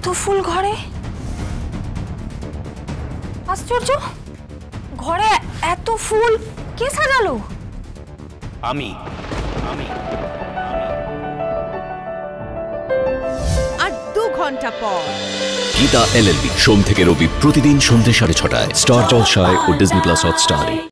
এত ফুল ঘরে, আশ্চর্য, ঘরে এত ফুল কে সাজালো? আমি। আর 2 ঘন্টা পর গীতা LLB সোম থেকে রবি প্রতিদিন সন্ধ্যে 6:30টায় স্টার জলসায় ও ডিজনি প্লাস হটস্টারে।